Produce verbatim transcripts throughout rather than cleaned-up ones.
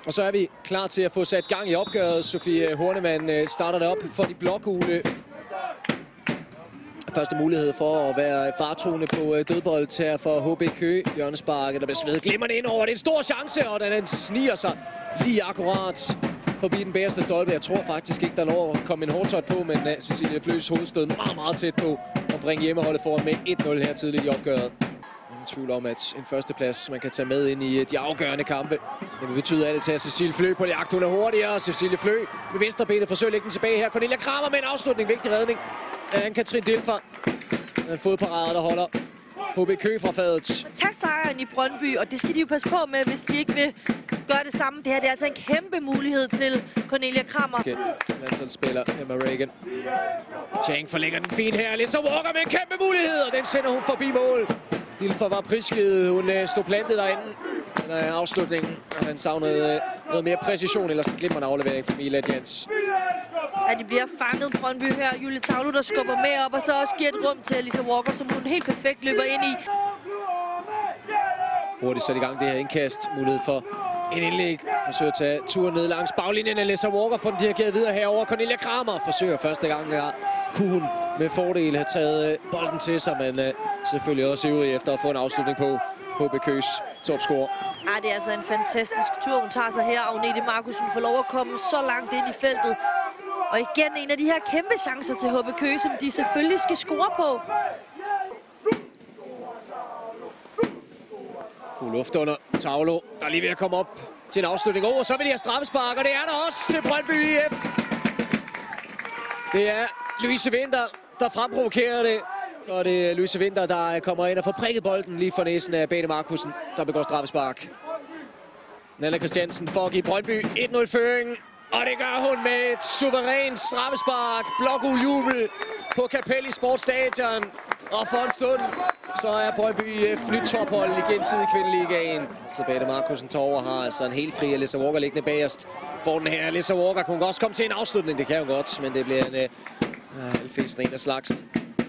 Og så er vi klar til at få sat gang i opgøret. Sofie Hornemann starter det op for de blågule. Første mulighed for at være fartruende på dødbold her for H B Køge. Hjørnesparket, der bliver svedet glimrende ind over. Det er en stor chance, og den sniger sig lige akkurat forbi den bagerste stolpe. Jeg tror faktisk ikke, der når at komme en hårdtøj på, men uh, Cecilie Fløes hoved stod meget, meget tæt på at bringe hjemmeholdet foran med et nul her tidligt i opgøret. Ingen tvivl om, at en førsteplads, man kan tage med ind i de afgørende kampe. Det vil betyde alt til at Cecilie Fløe på jagt. Hun er hurtigere. Cecilie Fløe med venstre benet forsøger at lægge den tilbage her. Cornelia Kramer med en afslutning. Vigtig redning. Anne-Katrin Dilfer. En fodparade, der holder H B Køge fra fadet. Tag sejren i Brøndby, og det skal de jo passe på med, hvis de ikke vil gøre det samme. Det her det er altså en kæmpe mulighed til Cornelia Kramer. Okay. Landsholdsspiller Emma Regan. Chang forlænger den fint her. Lisa Walker med en kæmpe mulighed, og den sender hun forbi mål. Dilfer var prisgivet. Hun stod plantet derinde. Den er afslutningen, og han savnede noget mere præcision, ellers en glimrende aflevering for Mila Jans. Ja, de bliver fanget Brøndby her. Julie Tavlo, der skubber med op, og så også giver et rum til Lisa Walker, som hun helt perfekt løber ind i. Hurtigt sat i gang det her indkast. Mulighed for en indlæg. Forsøger at tage turen ned langs baglinjen af Lisa Walker, for den dirigeret videre herover. Cornelia Kramer forsøger første gang der. Kunne hun med fordel have taget bolden til sig, men uh, selvfølgelig også ivrig efter at få en afslutning på H B Køges topscorer. Ja, det er altså en fantastisk tur, hun tager sig her. Agnete Markussen får lov at komme så langt ind i feltet. Og igen en af de her kæmpe chancer til H B Køge, som de selvfølgelig skal score på. God luft under Tavlo, der er lige ved at komme op til en afslutning. Oh, og så vil de have straffespark, og det er der også til Brøndby I F. Det er Louise Winther, der fremprovokerer det. Og det er Louise Winther, der kommer ind og får prikket bolden lige for næsen af Bane Markussen, der begår straffespark. Nanna Christiansen får at give Brøndby et nul føringen. Og det gør hun med et suverænt straffespark. Blågul jubel på Capelli Sportsstadion. Og for en stund, så er Brøndby I F nyt tophold i gensidig kvindeligaen. Så Bane Markussen tager over, har altså en helt fri Alyssa Walker liggende bagerst. Får den her. Alyssa Walker kunne også komme til en afslutning. Det kan hun godt, men det bliver en uh, halvfæsen en af slagsen.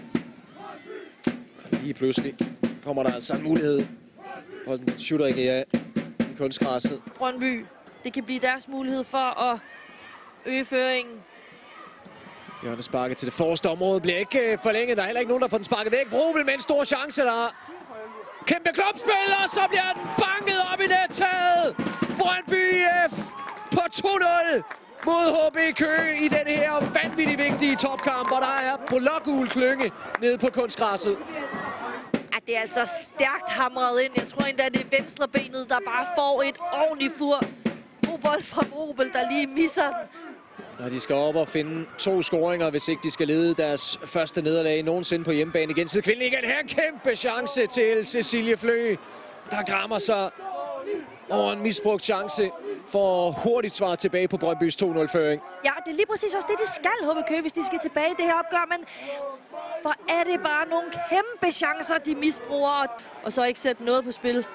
Lige pludselig kommer der altså en mulighed. Bolden shooter ikke af i kunstgræsset. Brøndby, det kan blive deres mulighed for at øge føringen. Hjørnesparket til det forreste område bliver ikke forlænget. Der er heller ikke nogen, der får den sparket væk. Vrobel med en stor chance der. Kæmpe klopspil, og så bliver den banket op i nettaget. Brøndby I F på to nul mod H B Køge i den her vanvittigt vigtige topkamp, hvor der er blågul klynge nede på kunstgræsset. Ja, det er altså stærkt hamret ind. Jeg tror endda, det er venstre benet, der bare får et ordentligt fur. God bold fra Vrobel, der lige misser den. Og de skal op og finde to scoringer, hvis ikke de skal lede deres første nederlag nogensinde på hjemmebane igen. Så kvinden igen her. Kæmpe chance til Cecilie Fløe, der grammer sig over en misbrugt chance for hurtigt svar tilbage på Brøndbys to nul føring. Ja, det er lige præcis også det, de skal, H B Køge, hvis de skal tilbage i det her opgør. Men hvor er det bare nogle kæmpe chancer, de misbruger, og så ikke sætte noget på spil.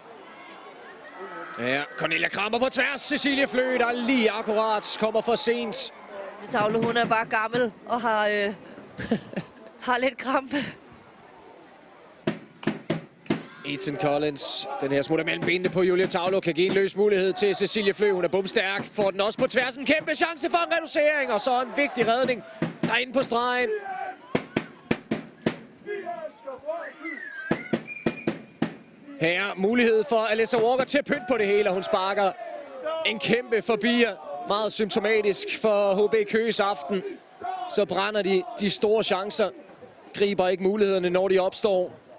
Ja, Cornelia Kramer på tværs. Cecilie Fløe, der lige akkurat kommer for sent. Tavle, hun er bare gammel og har, øh, har lidt krampe. Ethan Collins, den her smutter mellem benene på Julia Tavlo, kan give en løs mulighed til Cecilie Fløe. Hun er bumstærk, får den også på tværs. En kæmpe chance for en reducering, og så en vigtig redning derinde på stregen. Her mulighed for Alyssa Walker til at pynte på det hele, og hun sparker en kæmpe forbi. Meget symptomatisk for H B Køges aften. Så brænder de de store chancer. Griber ikke mulighederne, når de opstår.